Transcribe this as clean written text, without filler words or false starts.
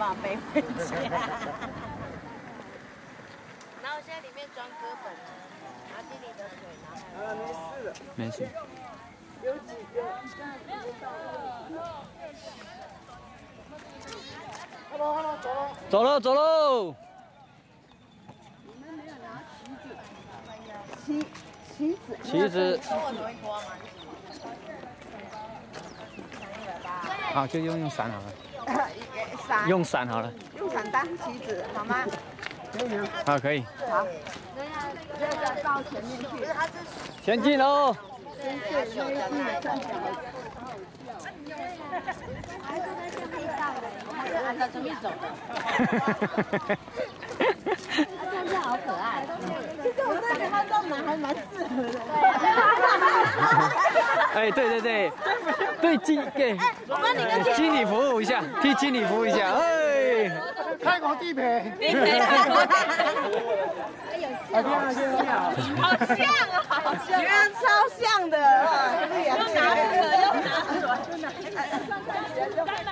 办法背回家。然后现在里面装歌本啊，然后地里的水，然后没事了， 没事。 有几个？ 走喽，走喽。 你们没有拿旗子？ 旗子。好，就用伞好了。 伞。 用伞好了。 用伞当旗子好吗？可以吗？ 好，可以。 好。这个到前面去。 前进喽！ 按照这边走的。这样好可爱。其实我这给他这拿还蛮适合的。 哎，对经理服务一下，替经理服务一下，哎， 开广地陪。 好像啊，好像，觉得超像的，对呀，拿着，